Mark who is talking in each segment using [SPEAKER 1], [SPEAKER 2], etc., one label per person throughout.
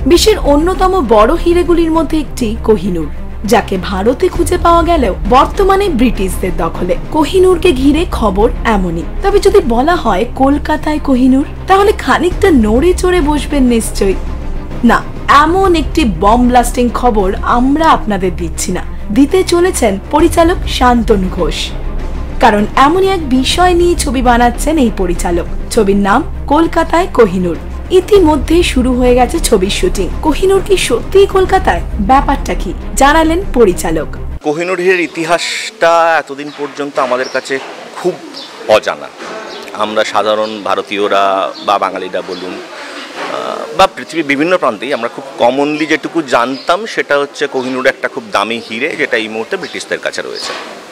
[SPEAKER 1] বিশ্বের অন্যতম বড় হিরেগুলির মধ্যে একটি কোহিনুর, যাকে ভারতে খুঁজে পাওয়া গেলেও বর্তমানে ব্রিটিশদের দখলে। কোহিনুরকে ঘিরে খবর এমনই। তবে যদি বলা হয় কলকাতায় কোহিনুর, তাহলে খানিকটা নড়ে চড়ে বসবেন নিশ্চয়ই। না, এমন একটি বম ব্লাস্টিং খবর আমরা আপনাদের দিচ্ছি না, দিতে চলেছেন পরিচালক শান্তনু ঘোষ। কারণ এমনই এক বিষয় নিয়ে ছবি বানাচ্ছেন এই পরিচালক। ছবির নাম কলকাতায় কোহিনুর। ইতিমধ্যে শুরু হয়ে গেছে ছবির শুটিং। কোহিনুর কি সত্যিই কলকাতায়? ব্যাপারটা কি জানালেন পরিচালক।
[SPEAKER 2] কোহিনুরের ইতিহাসটা এতদিন পর্যন্ত আমাদের কাছে খুব অজানা। আমরা সাধারণ ভারতীয়রা বা বাঙালিরা বলুন বা পৃথিবীর বিভিন্ন প্রান্তেই আমরা খুব কমনলি যেটুকু জানতাম সেটা হচ্ছে কোহিনুর একটা খুব দামি হিরে, যেটা এই মুহূর্তে ব্রিটিশদের কাছে রয়েছে।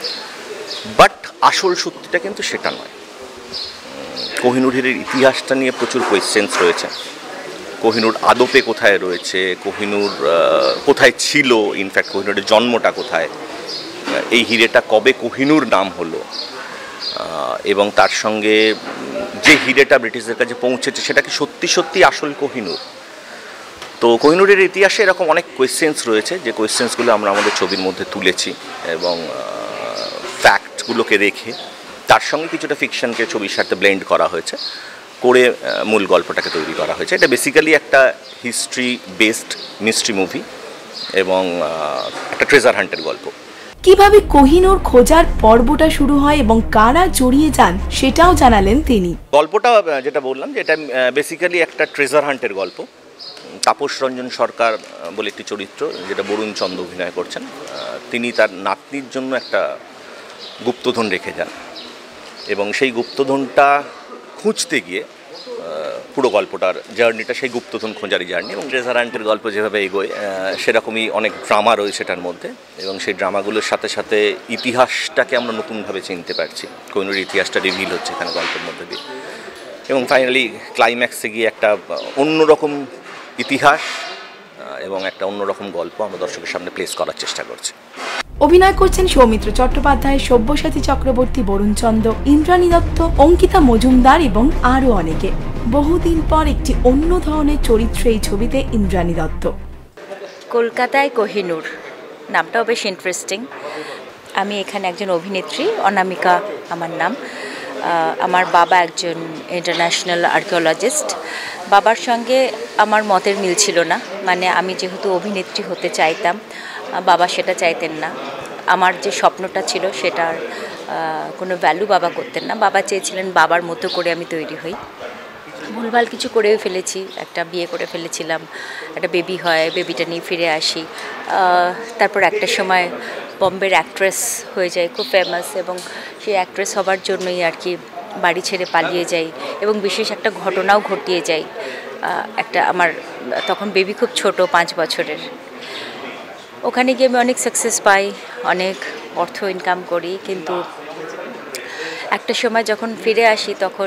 [SPEAKER 2] বাট আসল সত্যিটা কিন্তু সেটা নয়। কোহিনুর হিরের ইতিহাসটা নিয়ে প্রচুর কোয়েশ্চেন্স রয়েছে। কোহিনুর আদপে কোথায় রয়েছে, কোহিনুর কোথায় ছিল, ইনফ্যাক্ট কোহিনুরের জন্মটা কোথায়, এই হিরেটা কবে কোহিনুর নাম হলো, এবং তার সঙ্গে যে হিরেটা ব্রিটিশদের কাছে পৌঁছেছে সেটা কি সত্যি সত্যি আসল কোহিনুর। তো কোহিনুরের ইতিহাসে এরকম অনেক কোয়েশ্চেন্স রয়েছে, যে কোয়েশ্চেন্সগুলো আমরা আমাদের ছবির মধ্যে তুলেছি এবং ফ্যাক্টগুলোকে রেখে তার সঙ্গে কিছুটা ফিকশনকে ছবির সাথে ব্লেন্ড করা হয়েছে, করে মূল গল্পটাকে তৈরি করা হয়েছে। এটা বেসিক্যালি একটা হিস্ট্রি বেসড মিস্ট্রি মুভি এবং একটা ট্রেজার হান্টের গল্প।
[SPEAKER 1] কিভাবে কোহিনুর খোঁজার পর্বটা শুরু হয় এবং কারা জড়িয়ে যান সেটাও জানালেন তিনি।
[SPEAKER 2] গল্পটা যেটা বললাম যে এটা বেসিক্যালি একটা ট্রেজার হান্টের গল্প। তাপস রঞ্জন সরকার বলে একটি চরিত্র, যেটা বরুণ চন্দ অভিনয় করছেন, তিনি তার নাতনির জন্য একটা গুপ্তধন রেখে যান এবং সেই গুপ্তধনটা খুঁজতে গিয়ে পুরো গল্পটার জার্নিটা সেই গুপ্তধন খোঁজারই জার্নি। এবং ট্রেজার হান্টের গল্প যেভাবে এগোয় সেরকমই অনেক ড্রামা রয়েছে এটার মধ্যে, এবং সেই ড্রামাগুলোর সাথে সাথে ইতিহাসটাকে আমরা নতুনভাবে চিনতে পারছি। কোহিনুরের ইতিহাসটা রিভিল হচ্ছে এখানে গল্পের মধ্যে দিয়ে, এবং ফাইনালি ক্লাইম্যাক্সে গিয়ে একটা অন্যরকম ইতিহাস এবং একটা অন্যরকম গল্প আমরা দর্শকের সামনে প্লেস করার চেষ্টা করছি।
[SPEAKER 1] অভিনয় করছেন সৌমিত্র চট্টোপাধ্যায়, সব্যসাচী চক্রবর্তী, বরুণ চন্দ, ইন্দ্রাণী দত্ত, অঙ্কিতা মজুমদার এবং আরো অনেকে। বহুদিন পর একটি অন্য ধরনের চরিত্রে এই ছবিতে ইন্দ্রাণী দত্ত।
[SPEAKER 3] কলকাতায় কোহিনুর নামটাও বেশ ইন্টারেস্টিং। আমি এখানে একজন অভিনেত্রী, অনামিকা আমার নাম। আমার বাবা একজন ইন্টারন্যাশনাল আর্কিওলজিস্ট। বাবার সঙ্গে আমার মতের মিল ছিল না, মানে আমি যেহেতু অভিনেত্রী হতে চাইতাম, বাবা সেটা চাইতেন না। আমার যে স্বপ্নটা ছিল সেটার কোনো ভ্যালু বাবা করতেন না। বাবা চেয়েছিলেন বাবার মতো করে আমি তৈরি হই। ভুলভাল কিছু করেও ফেলেছি, একটা বিয়ে করে ফেলেছিলাম, একটা বেবি হয়, বেবিটা নিয়ে ফিরে আসি। তারপর একটা সময় বম্বের অ্যাক্ট্রেস হয়ে যায়, খুব ফেমাস, এবং সেই অ্যাক্ট্রেস হবার জন্যই আর কি বাড়ি ছেড়ে পালিয়ে যাই এবং বিশেষ একটা ঘটনাও ঘটিয়ে যাই। একটা আমার তখন বেবি খুব ছোট, 5 বছরের। ওখানে গিয়ে আমি অনেক সাকসেস পাই, অনেক অর্থ ইনকাম করি, কিন্তু একটা সময় যখন ফিরে আসি তখন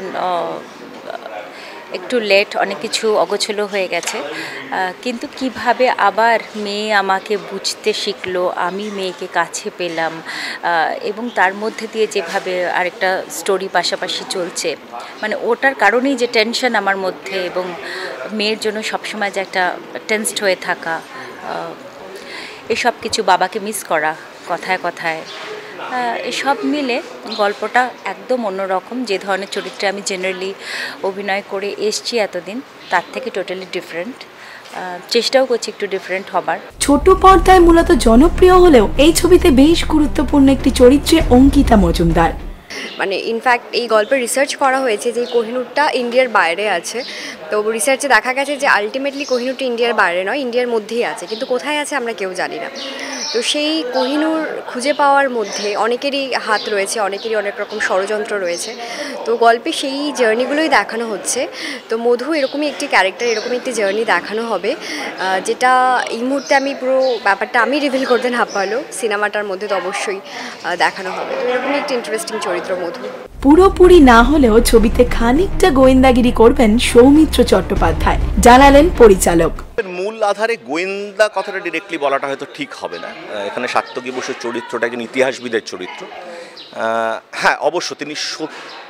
[SPEAKER 3] একটু লেট, অনেক কিছু অগোছলো হয়ে গেছে। কিন্তু কিভাবে আবার মেয়ে আমাকে বুঝতে শিখলো, আমি মেয়েকে কাছে পেলাম, এবং তার মধ্যে দিয়ে যেভাবে আরেকটা স্টোরি পাশাপাশি চলছে, মানে ওটার কারণেই যে টেনশন আমার মধ্যে, এবং মেয়ের জন্য সবসময় যে একটা টেন্সড হয়ে থাকা, এসব কিছু, বাবাকে মিস করা কথায় কথায়, এসব মিলে গল্পটা একদম অন্যরকম। যে ধরনের চরিত্রে আমি জেনারেলি অভিনয় করে এসছি এতদিন, তার থেকে টোটালি ডিফারেন্ট। চেষ্টাও করছি একটু ডিফারেন্ট হবার।
[SPEAKER 1] ছোট পর্দায় মূলত জনপ্রিয় হলেও এই ছবিতে বেশ গুরুত্বপূর্ণ একটি চরিত্রে অঙ্কিতা মজুমদার।
[SPEAKER 4] মানে ইনফ্যাক্ট এই গল্পে রিসার্চ করা হয়েছে যে কোহিনুরটা ইন্ডিয়ার বাইরে আছে। তো রিসার্চে দেখা গেছে যে আলটিমেটলি কোহিনুরটা ইন্ডিয়ার বাইরে নয়, ইন্ডিয়ার মধ্যেই আছে, কিন্তু কোথায় আছে আমরা কেউ জানি না। তো সেই কোহিনুর খুঁজে পাওয়ার মধ্যে অনেকেরই হাত রয়েছে, অনেকেরই অনেক রকম ষড়যন্ত্র রয়েছে। তো গল্পে সেই জার্নিগুলোই দেখানো হচ্ছে। তো মধু এরকমই একটি ক্যারেক্টার, এরকমই একটি জার্নি দেখানো হবে, যেটা এই মুহূর্তে আমি পুরো ব্যাপারটা আমি রিভিল করতে না পারলেও সিনেমাটার মধ্যে তো অবশ্যই দেখানো হবে। তো এরকমই একটি ইন্টারেস্টিং চরিত্র মধু।
[SPEAKER 1] পুরোপুরি না হলেও ছবিতে খানিকটা গোয়েন্দাগিরি করবেন সৌমিত্র চট্টোপাধ্যায়, জানালেন পরিচালক।
[SPEAKER 2] মূল আধারে গোয়েন্দা কথাটা ডিরেক্টলি বলাটা হয়তো ঠিক হবে না। এখানে সাত্যকী বসুর চরিত্রটা একজন ইতিহাসবিদের চরিত্র। হ্যাঁ, অবশ্য তিনি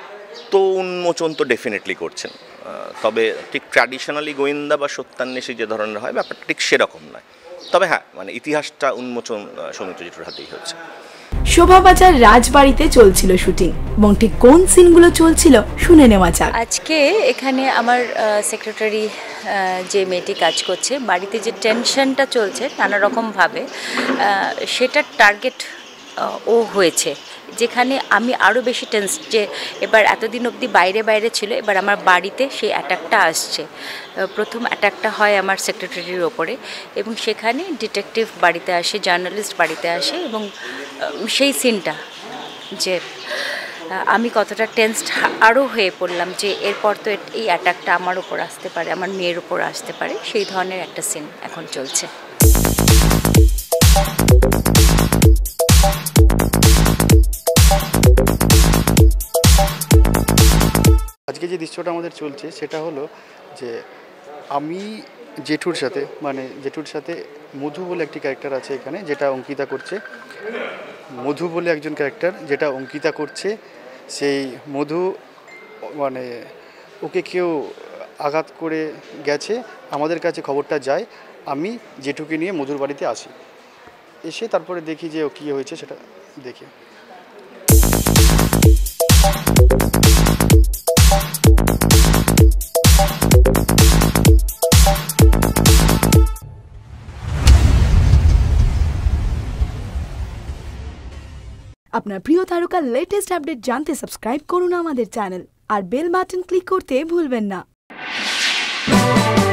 [SPEAKER 2] সত্য উন্মোচন তো ডেফিনেটলি করছেন, তবে ঠিক ট্র্যাডিশনালি গোয়েন্দা বা সত্যান্বেষী যে ধরনের হয় ব্যাপারটা ঠিক সেরকম নয়। তবে হ্যাঁ, মানে ইতিহাসটা উন্মোচন সৌমিত্র জিটুর হাতেই হচ্ছে।
[SPEAKER 1] শোভাবাজার রাজবাড়িতে চলছিল শুটিং, এবং ঠিক কোন সিনগুলো চলছিল শুনে নেওয়া যাক।
[SPEAKER 3] আজকে এখানে আমার সেক্রেটারি যে মেয়েটি কাজ করছে, বাড়িতে যে টেনশনটা চলছে নানা রকমভাবে, সেটার টার্গেট ও হয়েছে, যেখানে আমি আরও বেশি টেন্স, যে এবার এতদিন অবধি বাইরে বাইরে ছিল, এবার আমার বাড়িতে সেই অ্যাটাকটা আসছে। প্রথম অ্যাটাকটা হয় আমার সেক্রেটারির ওপরে, এবং সেখানে ডিটেকটিভ বাড়িতে আসে, জার্নালিস্ট বাড়িতে আসে, এবং সেই সিনটা যে আমি কতটা টেন্সড আরও হয়ে পড়লাম, যে এরপর তো এই অ্যাটাকটা আমার ওপর আসতে পারে, আমার মেয়ের ওপর আসতে পারে, সেই ধরনের একটা সিন এখন চলছে।
[SPEAKER 5] আজকে যে দৃশ্যটা আমাদের চলছে সেটা হলো যে আমি জেঠুর সাথে, মানে জেঠুর সাথে মধু বলে একটি ক্যারেক্টার আছে এখানে, যেটা অঙ্কিতা করছে। মধু বলে একজন ক্যারেক্টার যেটা অঙ্কিতা করছে, সেই মধু মানে ওকে কেউ আঘাত করে গেছে, আমাদের কাছে খবরটা যায়, আমি জেঠুকে নিয়ে মধুর বাড়িতে আসি, এসে তারপরে দেখি যে ও কী হয়েছে সেটা দেখি।
[SPEAKER 1] আপনার প্রিয় তারকার লেটেস্ট আপডেট জানতে সাবস্ক্রাইব করুন আমাদের চ্যানেল, আর বেল বাটন ক্লিক করতে ভুলবেন না।